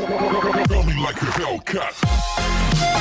Coming like a Hellcat.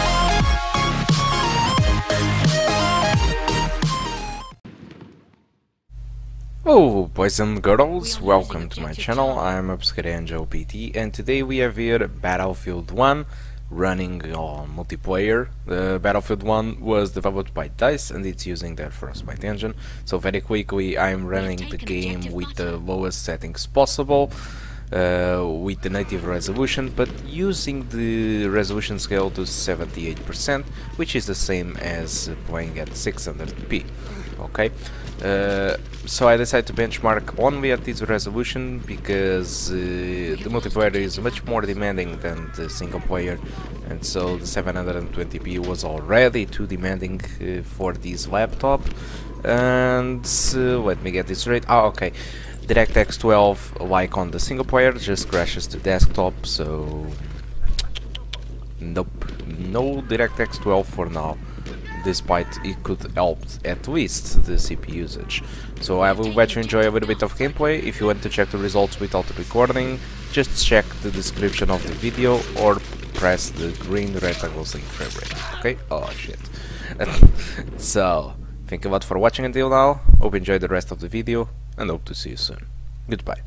Oh, boys and girls, welcome to my channel. I'm Angel PT, and today we have here Battlefield 1 running on multiplayer. Battlefield 1 was developed by DICE and it's using their Frostbite engine. So very quickly I'm running the game with the lowest settings possible, with the native resolution, but using the resolution scale to 78%, which is the same as playing at 600p. Okay, so I decided to benchmark only at this resolution because the multiplayer is much more demanding than the single player, and so the 720p was already too demanding for this laptop. And let me get this straight. Okay, DirectX 12, like on the single player, just crashes to desktop, so nope, no DirectX 12 for now, despite it could help at least the CPU usage. So I will let you enjoy a little bit of gameplay. If you want to check the results without recording, just check the description of the video or press the green rectangle sync frame rate. Okay? Oh shit. So, thank you a lot for watching until now. Hope you enjoyed the rest of the video and hope to see you soon. Goodbye.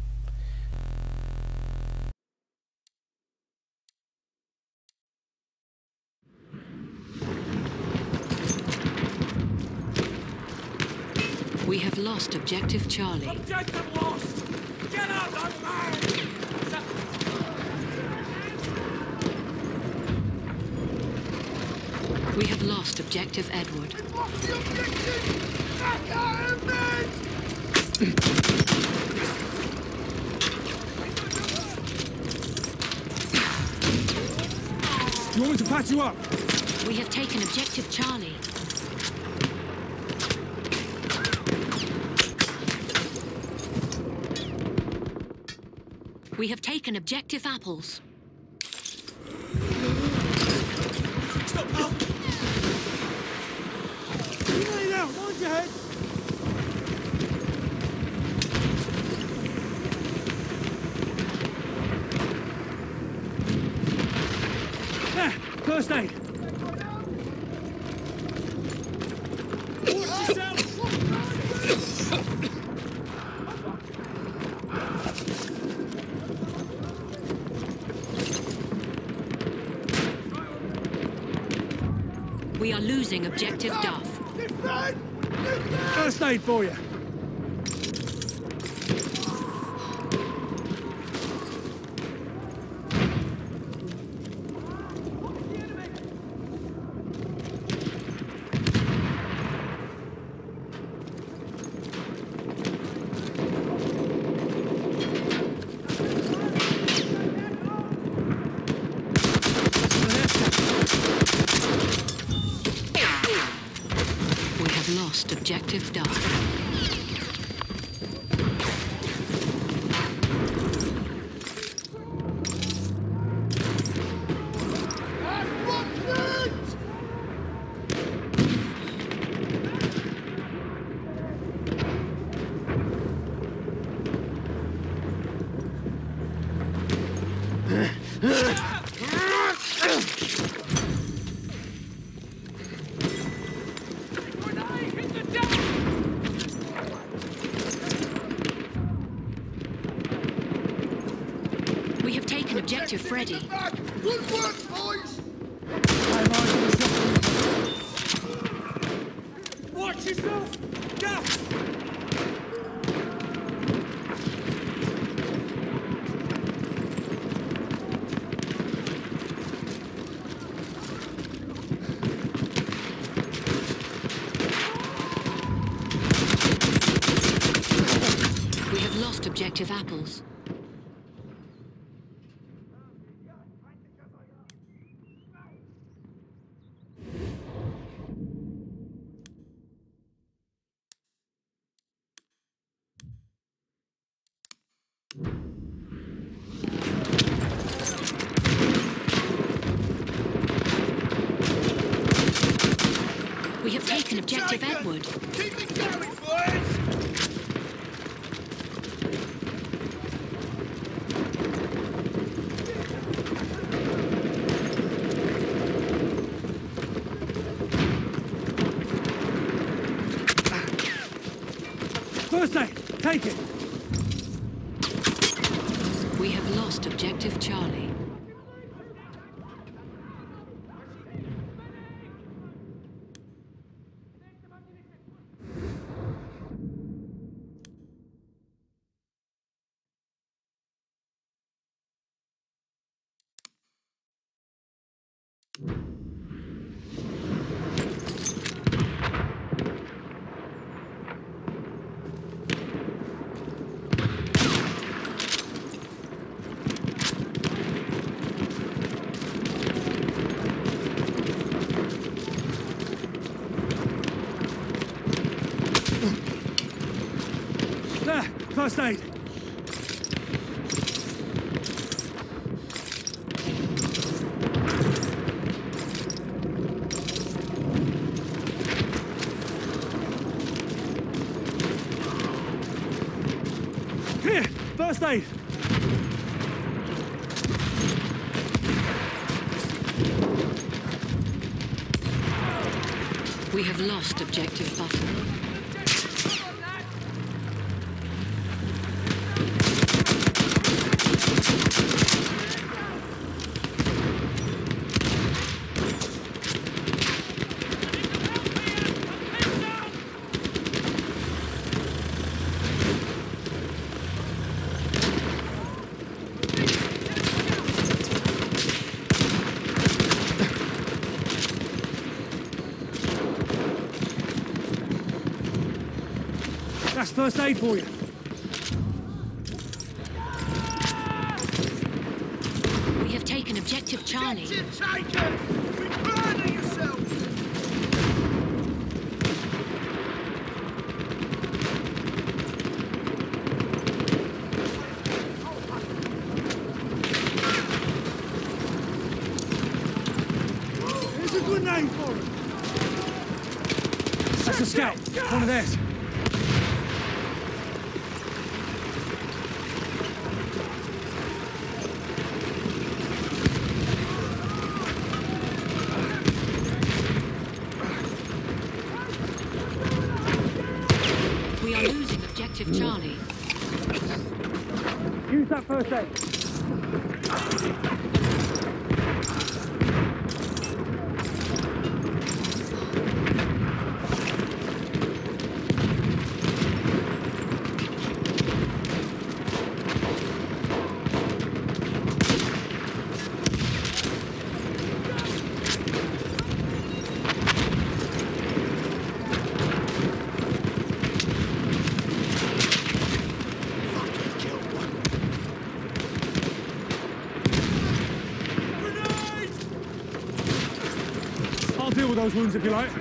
We have lost Objective Charlie. Objective lost! Get out of there! We have lost Objective Edward. You want me to patch you up? We have taken Objective Charlie. We have taken Objective Apples. Stop, pal! You lay down, mind your head! There, first aid. Watch yourself! We are losing Objective Duff. First aid for you. We have lost Objective Duff. We have taken Objective Freddy. Good work, boys! Watch yourself! Gas! We have lost Objective Apples. take it! We have lost objective Charlie. There! First aid! Here! First aid! We have lost objective Butter. That's first aid for you. We have taken objective Charlie. Objective taken! Be proud of yourselves! Here's a good name for it. That's a scout. One of theirs. We are losing objective Charlie. Use that first aid. I'll deal with those wounds if you like.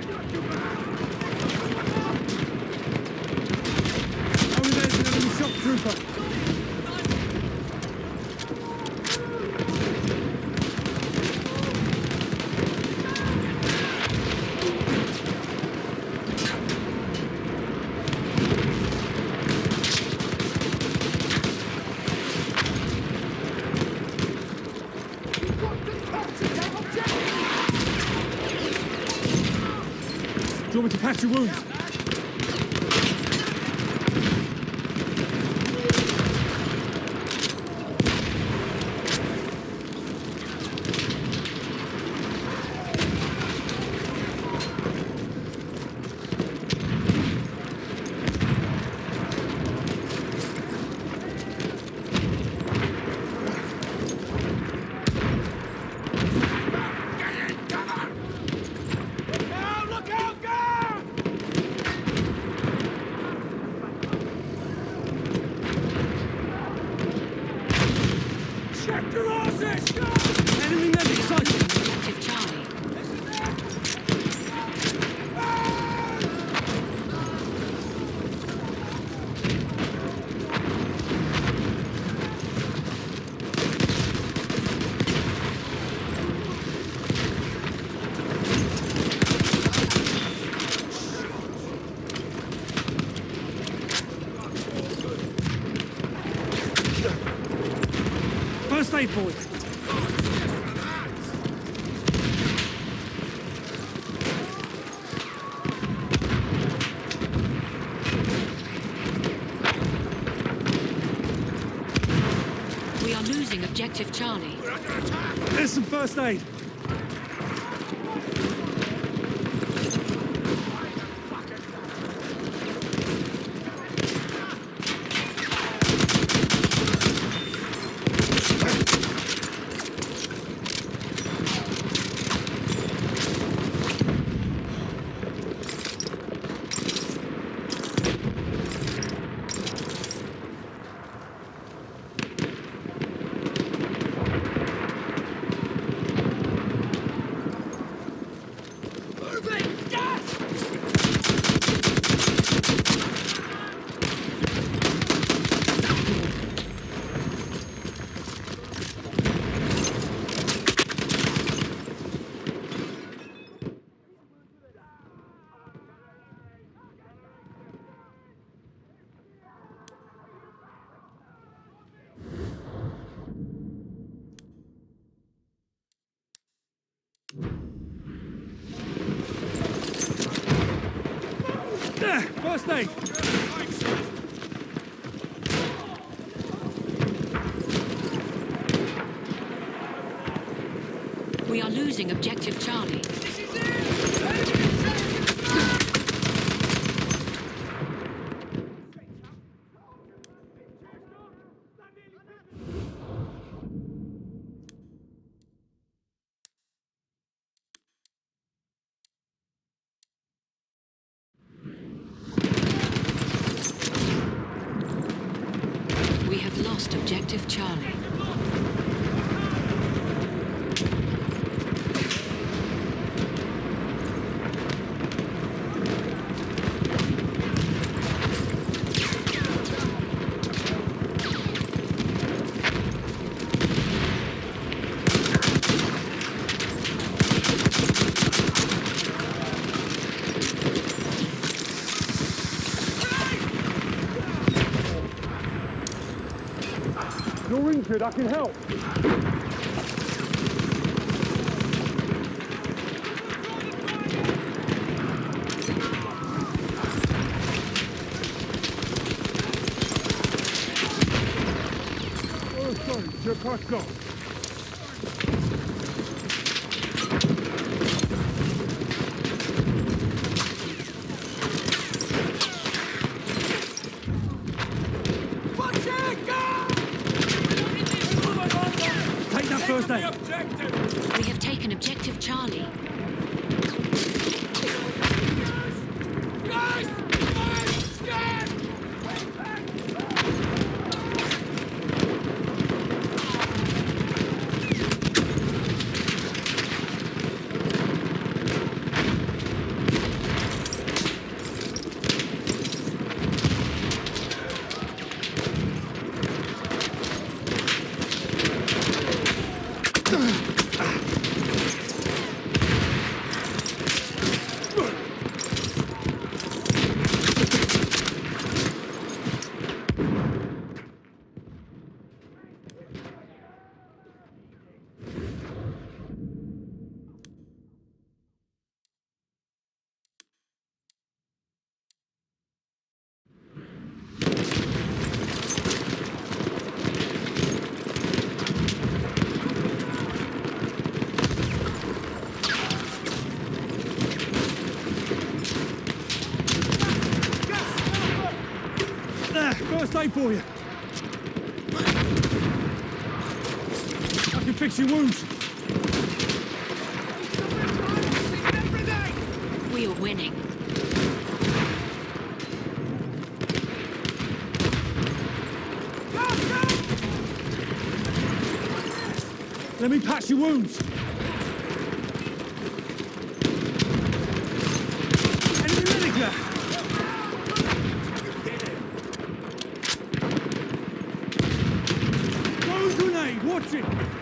Over there's an enemy shock trooper. Do you want me to patch your wounds? Check your asses! Enemy medic sighted! Objective Charlie. First aid for you. objective Charlie. We're under attack! There's some first aid. There, first aid. We are losing objective Charlie. We have lost objective Charlie. You're injured, I can help. Oh, sorry, your car's gone. Take that first aid. Objective! We have taken objective Charlie. Guys! I'm scared! There, first aid for you. I can fix your wounds. We are winning. Let me patch your wounds. Enemy medic there. Throw a grenade, watch it.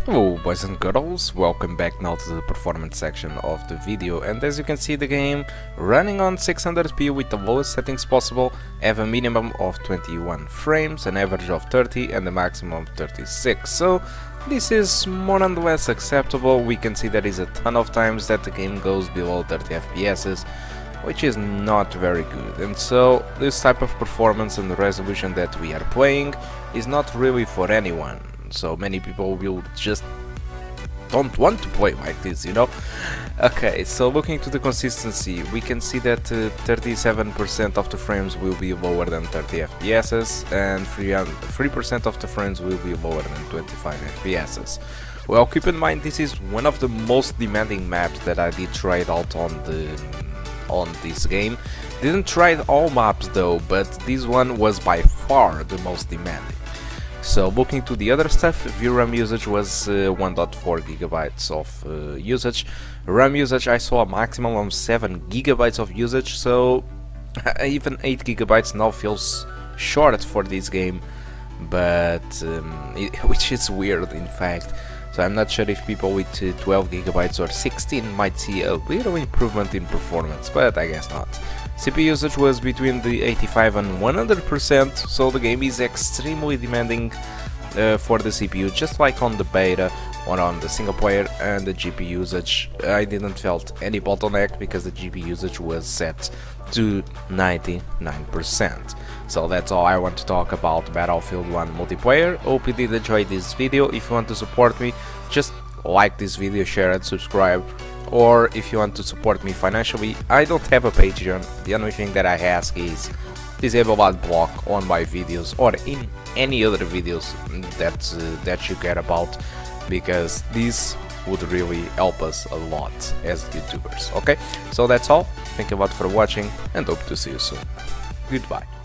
Hello boys and girls, welcome back now to the performance section of the video, and as you can see the game running on 600p with the lowest settings possible, have a minimum of 21 frames, an average of 30 and a maximum of 36, so this is more and less acceptable. We can see there is a ton of times that the game goes below 30 FPS, which is not very good, and so this type of performance and the resolution that we are playing is not really for anyone. So many people will just don't want to play like this, you know. Okay, so looking to the consistency, we can see that 37% of the frames will be lower than 30 FPS and 3% of the frames will be lower than 25 FPS. Well, keep in mind this is one of the most demanding maps that I did try it out on this game. Didn't try all maps though, but this one was by far the most demanding. So looking to the other stuff, VRAM usage was 1.4 gigabytes of usage. RAM usage I saw a maximum of 7 gigabytes of usage, so even 8 gigabytes now feels short for this game, but which is weird in fact. So I'm not sure if people with 12 gigabytes or 16 might see a little improvement in performance, but I guess not. CPU usage was between the 85 and 100%, so the game is extremely demanding for the CPU, just like on the beta or on the single player. And the GPU usage, I didn't felt any bottleneck because the GPU usage was set to 99%. So that's all I want to talk about Battlefield 1 multiplayer. Hope you did enjoy this video. If you want to support me, just like this video, share and subscribe. Or if you want to support me financially, I don't have a Patreon. The only thing that I ask is disable ad block on my videos or in any other videos that you care about, because this would really help us a lot as YouTubers. Okay, so that's all. Thank you a lot for watching and hope to see you soon. Goodbye.